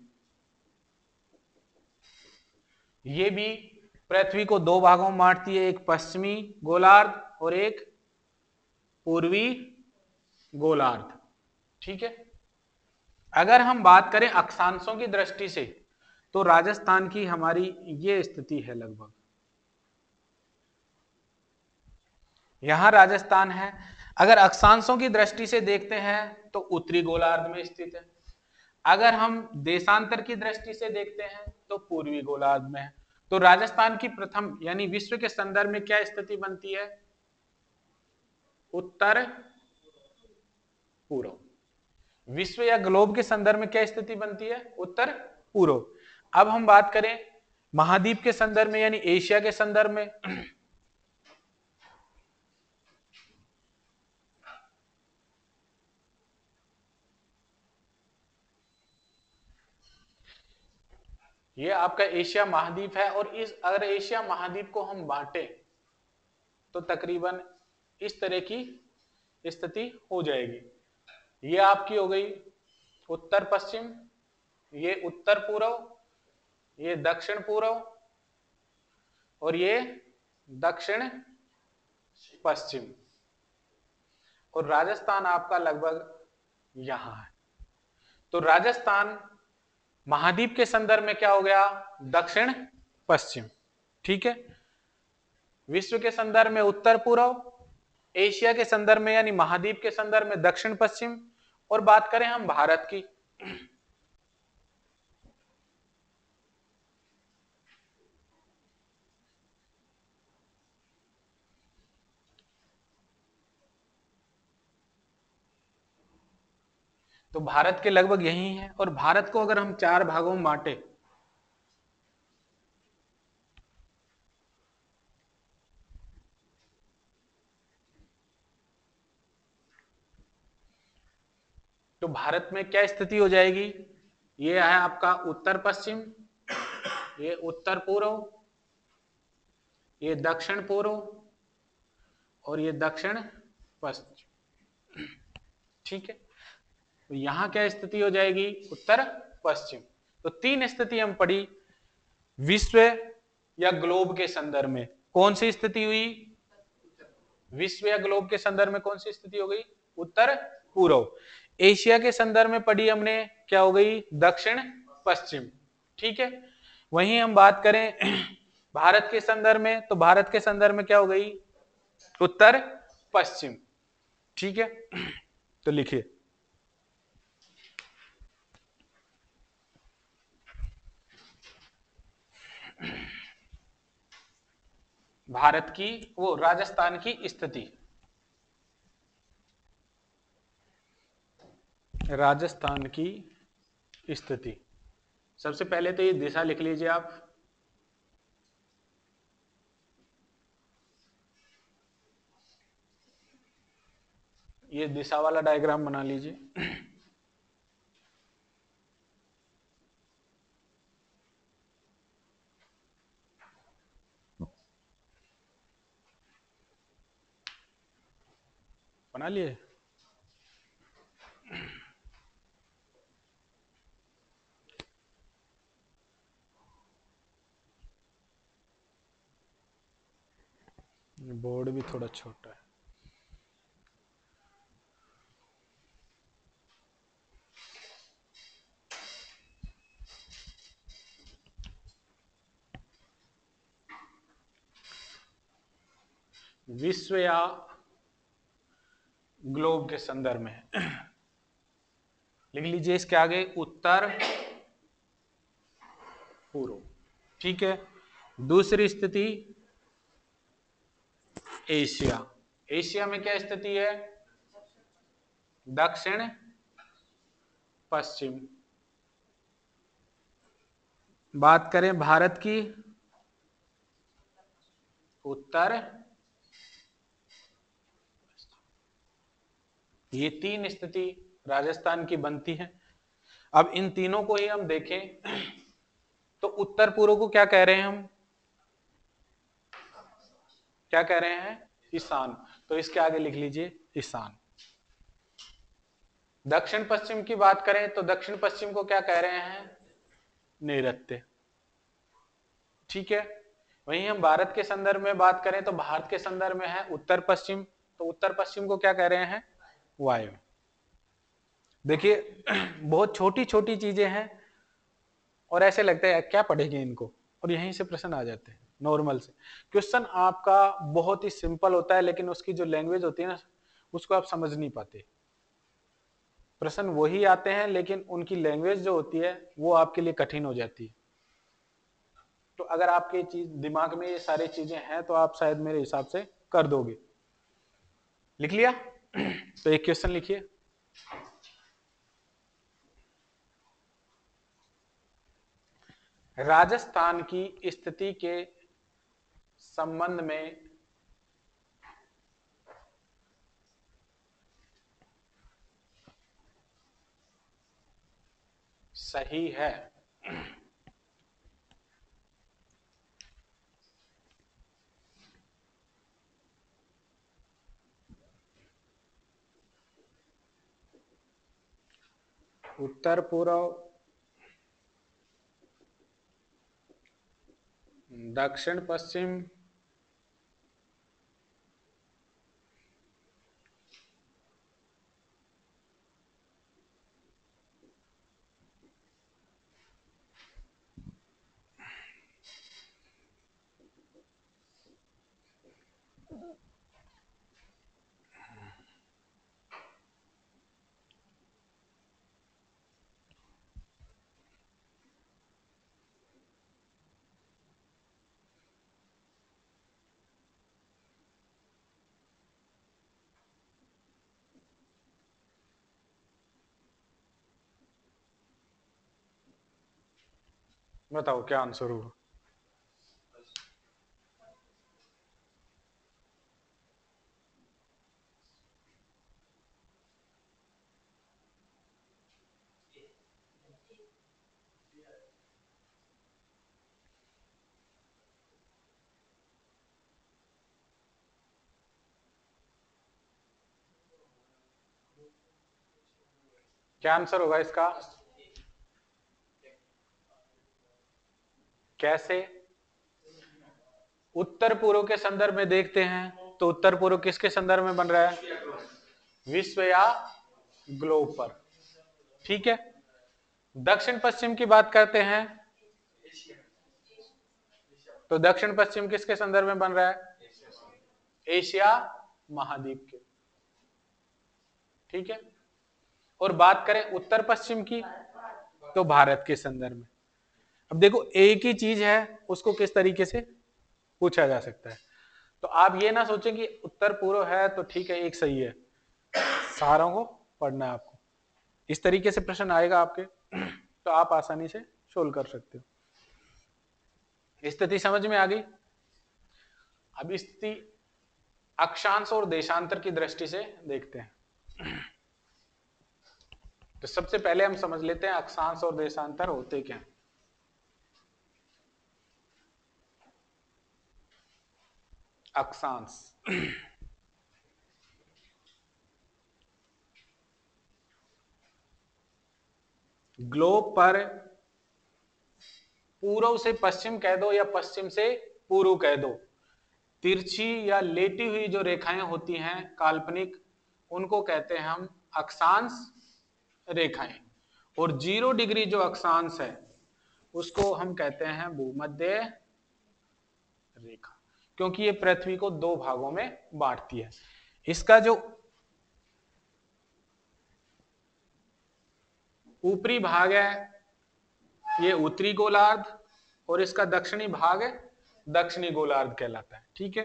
ये भी पृथ्वी को दो भागों में बांटती है, एक पश्चिमी गोलार्ध और एक पूर्वी गोलार्ध। ठीक है, अगर हम बात करें अक्षांशों की दृष्टि से तो राजस्थान की हमारी ये स्थिति है, लगभग यहां राजस्थान है। अगर अक्षांशों की दृष्टि से देखते हैं तो उत्तरी गोलार्ध में स्थित है। अगर हम देशांतर की दृष्टि से देखते हैं तो पूर्वी गोलार्ध में है। तो राजस्थान की प्रथम यानी विश्व के संदर्भ में क्या स्थिति बनती है? उत्तर पूर्व। विश्व या ग्लोब के संदर्भ में क्या स्थिति बनती है? उत्तर पूर्व। अब हम बात करें महाद्वीप के संदर्भ में यानी एशिया के संदर्भ में, ये आपका एशिया महाद्वीप है, और इस अगर एशिया महाद्वीप को हम बांटे तो तकरीबन इस तरह की स्थिति हो जाएगी। ये आपकी हो गई उत्तर पश्चिम, ये उत्तर पूर्व, ये दक्षिण पूर्व, और ये दक्षिण पश्चिम, और राजस्थान आपका लगभग यहां है। तो राजस्थान महाद्वीप के संदर्भ में क्या हो गया? दक्षिण पश्चिम। ठीक है, विश्व के संदर्भ में उत्तर पूर्व, एशिया के संदर्भ में यानी महाद्वीप के संदर्भ में दक्षिण पश्चिम, और बात करें हम भारत की तो भारत के लगभग यही है। और भारत को अगर हम चार भागों में बांटे तो भारत में क्या स्थिति हो जाएगी, ये है आपका उत्तर पश्चिम, ये उत्तर पूर्व, ये दक्षिण पूर्व, और ये दक्षिण पश्चिम। ठीक है, तो यहां क्या स्थिति हो जाएगी, उत्तर पश्चिम। तो तीन स्थिति हम पढ़ी विश्व या ग्लोब के संदर्भ में। कौन सी स्थिति हुई, विश्व या ग्लोब के संदर्भ में कौन सी स्थिति हो गई, उत्तर पूर्व। एशिया के संदर्भ में पढ़ी हमने, क्या हो गई, दक्षिण पश्चिम। ठीक है, वहीं हम बात करें भारत के संदर्भ में, तो भारत के संदर्भ में क्या हो गई, उत्तर पश्चिम। ठीक है, तो लिखिए भारत की, वो राजस्थान की स्थिति, राजस्थान की स्थिति। सबसे पहले तो ये दिशा लिख लीजिए आप, ये दिशा वाला डायग्राम बना लीजिए। बना लिए, बोर्ड भी थोड़ा छोटा है। विश्व या ग्लोब के संदर्भ में लिख लीजिए इसके आगे उत्तर पूर्व। ठीक है, दूसरी स्थिति एशिया। एशिया में क्या स्थिति है, दक्षिण पश्चिम। बात करें भारत की, उत्तर, ये तीन स्थिति राजस्थान की बनती है। अब इन तीनों को ही हम देखें तो उत्तर पूर्व को क्या कह रहे हैं हम, क्या कह रहे हैं, ईशान। तो इसके आगे लिख लीजिए ईशान। दक्षिण पश्चिम की बात करें तो दक्षिण पश्चिम को क्या कह रहे हैं, नैऋत्य। ठीक है, वहीं हम भारत के संदर्भ में बात करें तो भारत के संदर्भ में है उत्तर पश्चिम, तो उत्तर पश्चिम को क्या कह रहे हैं, वायु। देखिए बहुत छोटी छोटी चीजें हैं और ऐसे लगता है क्या पढ़ेंगे इनको, और यहीं से प्रश्न आ जाते हैं नॉर्मल से। क्वेश्चन आपका बहुत ही सिंपल होता है लेकिन उसकी जो लैंग्वेज होती है ना उसको आप समझ नहीं पाते। प्रश्न वही आते हैं लेकिन उनकी लैंग्वेज जो होती है वो आपके लिए कठिन हो जाती है। तो अगर आपके चीज दिमाग में ये सारी चीजें हैं तो आप शायद मेरे हिसाब से कर दोगे। लिख लिया तो एक क्वेश्चन लिखिए, राजस्थान की स्थिति के संबंध में सही है। उत्तर पूर्व, दक्षिण पश्चिम, बताओ क्या आंसर होगा। क्या आंसर होगा इसका? कैसे? उत्तर पूर्व के संदर्भ में देखते हैं तो उत्तर पूर्व किसके संदर्भ में बन रहा है? विश्व या ग्लोब पर। ठीक है। दक्षिण पश्चिम की बात करते हैं तो दक्षिण पश्चिम किसके संदर्भ में बन रहा है? एशिया महाद्वीप के। ठीक है। और बात करें उत्तर पश्चिम की तो भारत के संदर्भ में। अब देखो एक ही चीज है, उसको किस तरीके से पूछा जा सकता है। तो आप ये ना सोचें कि उत्तर पूर्व है तो ठीक है एक सही है, सारों को पढ़ना है आपको। इस तरीके से प्रश्न आएगा आपके तो आप आसानी से सोल्व कर सकते हो। स्थिति समझ में आ गई? अब स्थिति अक्षांश और देशांतर की दृष्टि से देखते हैं। तो सबसे पहले हम समझ लेते हैं अक्षांश और देशांतर होते क्या। अक्षांश ग्लोब पर पूर्व से पश्चिम कह दो या पश्चिम से पूर्व कह दो, तिरछी या लेटी हुई जो रेखाएं होती हैं काल्पनिक, उनको कहते हैं हम अक्षांश रेखाएं। और जीरो डिग्री जो अक्षांश है उसको हम कहते हैं भूमध्य रेखा, क्योंकि ये पृथ्वी को दो भागों में बांटती है। इसका जो ऊपरी भाग है ये उत्तरी गोलार्ध और इसका दक्षिणी भाग है दक्षिणी गोलार्ध कहलाता है। ठीक है।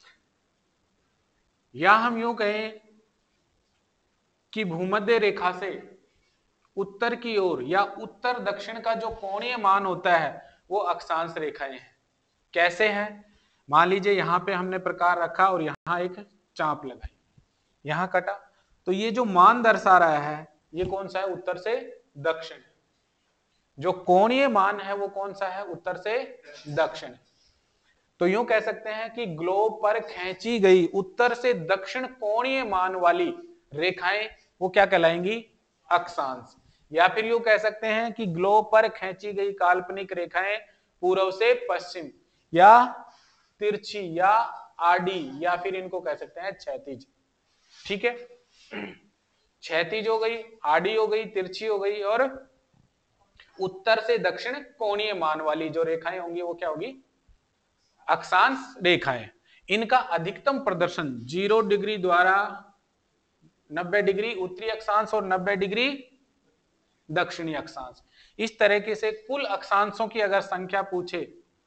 या हम यूं कहें कि भूमध्य रेखा से उत्तर की ओर या उत्तर दक्षिण का जो कोणीय मान होता है वो अक्षांश रेखाएं हैं। कैसे हैं? मान लीजिए यहां पे हमने प्रकार रखा और यहां एक चाप लगाई, यहां कटा, तो ये जो मान दर्शा रहा है ये कौन सा है? उत्तर से दक्षिण। जो कोणीय मान है वो कौन सा है? उत्तर से दक्षिण। तो यूं कह सकते हैं कि ग्लोब पर खींची गई उत्तर से दक्षिण कोणीय मान वाली रेखाएं वो क्या कहलाएंगी? अक्षांश। या फिर यूं कह सकते हैं कि ग्लोब पर खींची गई काल्पनिक रेखाएं पूर्व से पश्चिम या तिरछी या आडी या फिर इनको कह सकते हैं क्षैतिज। ठीक है। क्षैतिज हो गई, आडी हो गई, तिरछी हो गई और उत्तर से दक्षिण कोणीय मान वाली जो रेखाएं होंगी वो क्या होगी? अक्षांश रेखाएं। इनका अधिकतम प्रदर्शन जीरो डिग्री द्वारा नब्बे डिग्री उत्तरी अक्षांश और नब्बे डिग्री दक्षिणी अक्षांश, इस तरीके से कुल अक्षांशों की अगर संख्या पूछे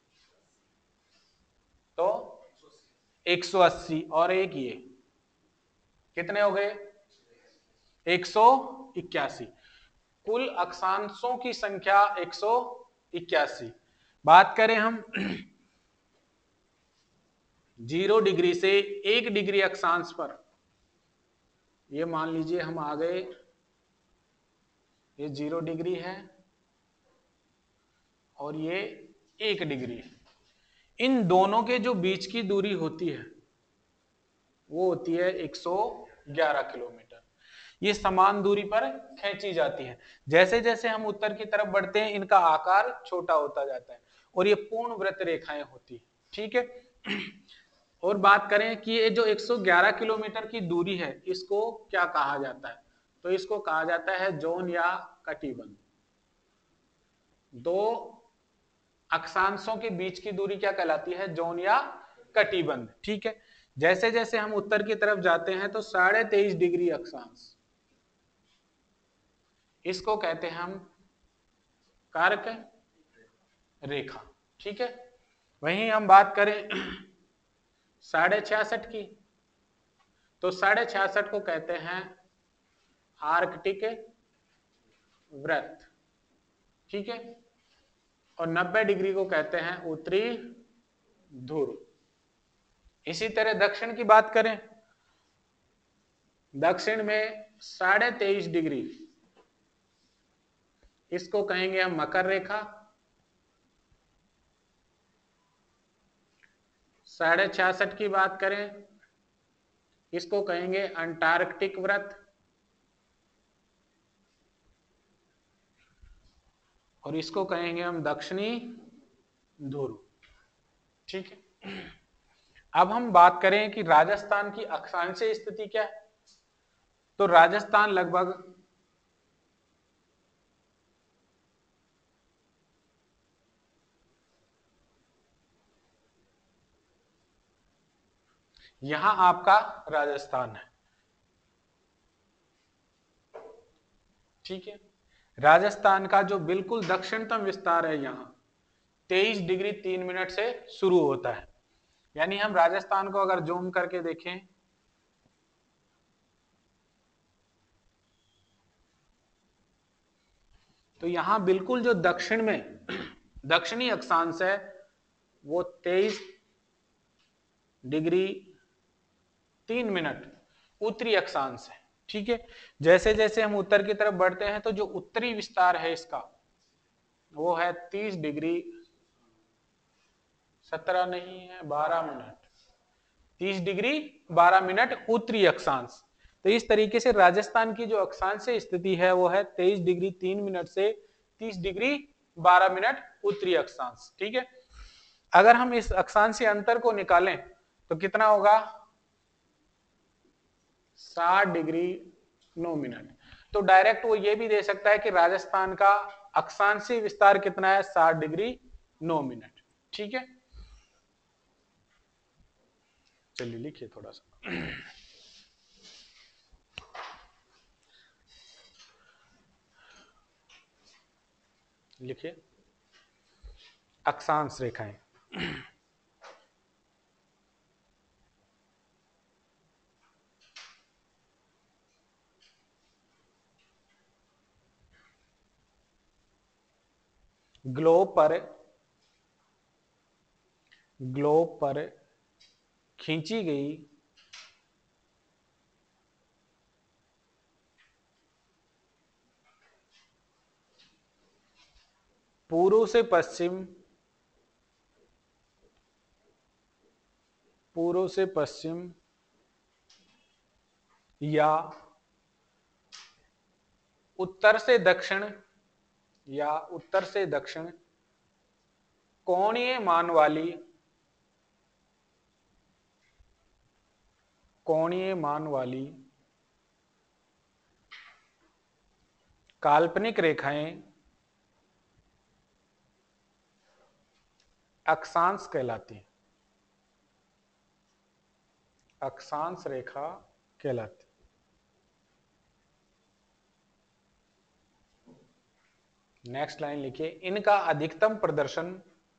तो एक सौ अस्सी और एक ये कितने हो गए? एक सौ इक्यासी। कुल अक्षांशों की संख्या एक सौ इक्यासी। बात करें हम जीरो डिग्री से एक डिग्री अक्षांश पर, ये मान लीजिए हम आ गए, ये जीरो डिग्री है और ये एक डिग्री है। इन दोनों के जो बीच की दूरी होती है वो होती है एक सौ ग्यारह किलोमीटर। ये समान दूरी पर खींची जाती है। जैसे जैसे हम उत्तर की तरफ बढ़ते हैं इनका आकार छोटा होता जाता है और ये पूर्ण वृत्त रेखाएं होती है। ठीक है। और बात करें कि ये जो एक सौ ग्यारह किलोमीटर की दूरी है इसको क्या कहा जाता है? तो इसको कहा जाता है जोन या कटिबंध। दो अक्षांशों के बीच की दूरी क्या कहलाती है? जोन या कटिबंध। ठीक है। जैसे जैसे हम उत्तर की तरफ जाते हैं तो साढ़े तेईस डिग्री अक्षांश, इसको कहते हैं हम कारक रेखा। ठीक है, वहीं हम बात करें साढ़े छियासठ की, तो साढ़े छियासठ को कहते हैं आर्कटिक वृत्त। ठीक है, और नब्बे डिग्री को कहते हैं उत्तरी ध्रुव। इसी तरह दक्षिण की बात करें, दक्षिण में साढ़े तेईस डिग्री, इसको कहेंगे हम मकर रेखा। साढ़े छियासठ की बात करें, इसको कहेंगे अंटार्कटिक वृत्त, और इसको कहेंगे हम दक्षिणी ध्रुव। ठीक है, अब हम बात करें कि राजस्थान की अक्षांशीय स्थिति क्या है, तो राजस्थान लगभग यहां आपका राजस्थान है। ठीक है, राजस्थान का जो बिल्कुल दक्षिणतम विस्तार है यहां तेईस डिग्री तीन मिनट से शुरू होता है। यानी हम राजस्थान को अगर जूम करके देखें, तो यहां बिल्कुल जो दक्षिण में दक्षिणी अक्षांश है वो तेईस डिग्री तीन मिनट उत्तरी अक्षांश है। ठीक है, जैसे जैसे हम उत्तर की तरफ बढ़ते हैं तो जो उत्तरी विस्तार है इसका वो है तीस डिग्री सत्रह नहीं है बारह मिनट, तीस डिग्री बारह मिनट उत्तरी अक्षांश। तो इस तरीके से राजस्थान की जो अक्षांशीय स्थिति है वो है तेईस डिग्री तीन मिनट से तीस डिग्री बारह मिनट उत्तरी अक्षांश। ठीक है, अगर हम इस अक्षांशीय अंतर को निकालें तो कितना होगा, साठ डिग्री नौ मिनट। तो डायरेक्ट वो ये भी दे सकता है कि राजस्थान का अक्षांशीय विस्तार कितना है, साठ डिग्री नौ मिनट। ठीक है, चलिए लिखिए थोड़ा सा, लिखिए अक्षांश रेखाएं। ग्लोब पर ग्लोब पर खींची गई पूर्व से पश्चिम पूर्व से पश्चिम या उत्तर से दक्षिण या उत्तर से दक्षिण कोणीय मान वाली कोणीय मान वाली काल्पनिक रेखाएं अक्षांश कहलाती हैं, अक्षांश रेखा कहलाती। नेक्स्ट लाइन लिखिए, इनका अधिकतम प्रदर्शन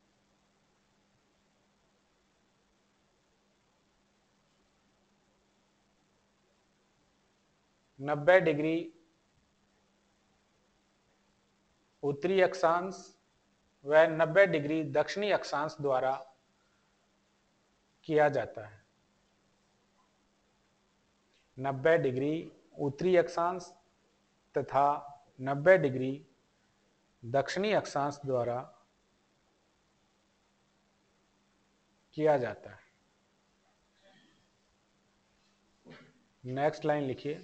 नब्बे डिग्री उत्तरी अक्षांश व नब्बे डिग्री दक्षिणी अक्षांश द्वारा किया जाता है। नब्बे डिग्री उत्तरी अक्षांश तथा नब्बे डिग्री दक्षिणी अक्षांश द्वारा किया जाता है। नेक्स्ट लाइन लिखिए,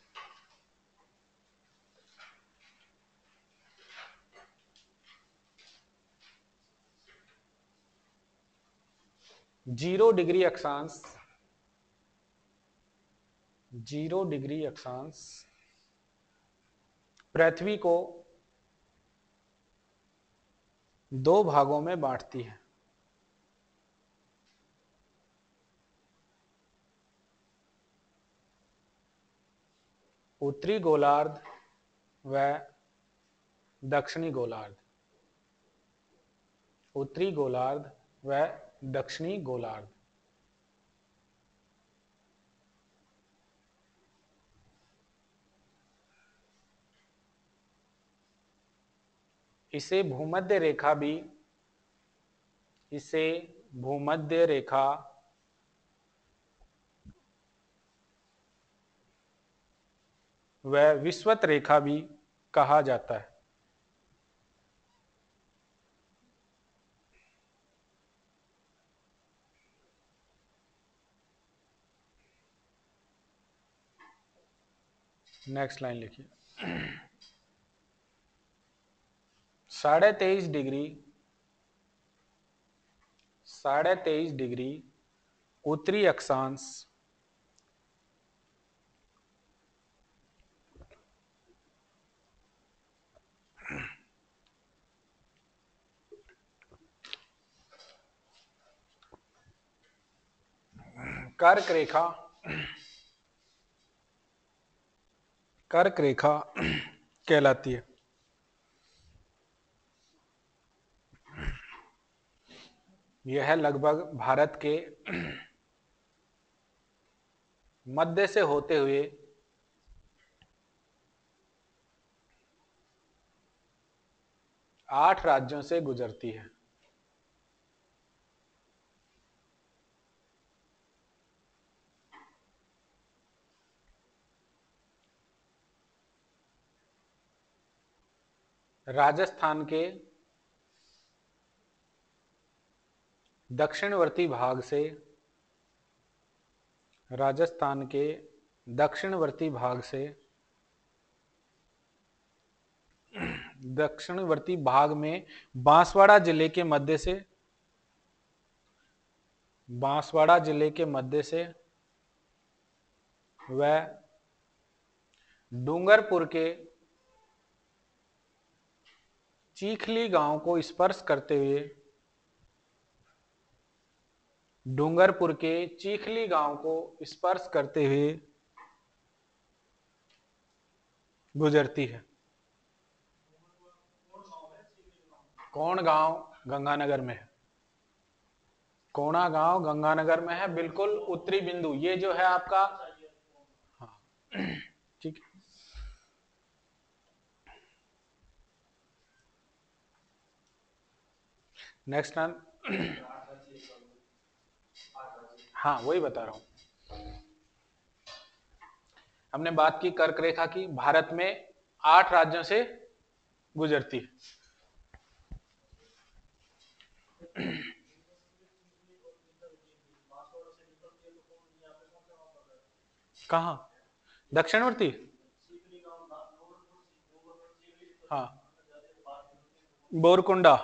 जीरो डिग्री अक्षांश जीरो डिग्री अक्षांश पृथ्वी को दो भागों में बांटती है। उत्तरी गोलार्ध व दक्षिणी गोलार्ध, उत्तरी गोलार्ध व दक्षिणी गोलार्ध। इसे भूमध्य रेखा भी, इसे भूमध्य रेखा व विषुवत रेखा भी कहा जाता है। नेक्स्ट लाइन लिखिए। साढ़े तेईस डिग्री साढ़े तेईस डिग्री उत्तरी अक्षांश कर्क रेखा कर्क रेखा कहलाती है। यह लगभग भारत के मध्य से होते हुए आठ राज्यों से गुजरती है। राजस्थान के दक्षिणवर्ती भाग से राजस्थान के दक्षिणवर्ती भाग से दक्षिणवर्ती भाग में बांसवाड़ा जिले के मध्य से बांसवाड़ा जिले के मध्य से व डूंगरपुर के चीखली गांव को स्पर्श करते हुए डूंगरपुर के चीखली गांव को स्पर्श करते हुए गुजरती है। कौन गांव? गंगानगर में है। कोना गांव गंगानगर में है, बिल्कुल उत्तरी बिंदु। ये जो है आपका, हाँ ठीक है। नेक्स्ट नाम, हाँ वही बता रहा हूं। हमने बात की कर्क रेखा की, भारत में आठ राज्यों से गुजरती है। कहाँ? दक्षिणवर्ती, हाँ बोरकुंडा।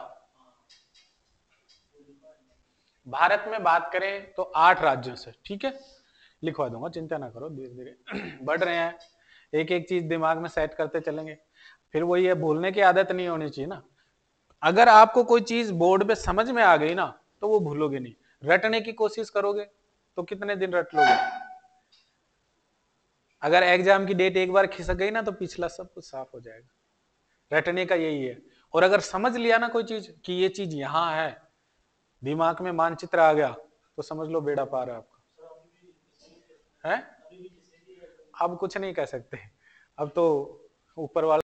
भारत में बात करें तो आठ राज्यों से, ठीक है, लिखवा दूंगा, चिंता ना करो, धीरे धीरे बढ़ रहे हैं, एक एक चीज दिमाग में सेट करते चलेंगे। फिर वही है, भूलने की आदत नहीं होनी चाहिए ना। अगर आपको कोई चीज बोर्ड पे समझ में आ गई ना तो वो भूलोगे नहीं। रटने की कोशिश करोगे तो कितने दिन रट लोगे? अगर एग्जाम की डेट एक बार खिसक गई ना तो पिछला सब कुछ साफ हो जाएगा। रटने का यही है। और अगर समझ लिया ना कोई चीज कि ये चीज यहाँ है, दिमाग में मानचित्र आ गया, तो समझ लो बेड़ा पार है आपका। है अब कुछ नहीं कह सकते, अब तो ऊपर वाला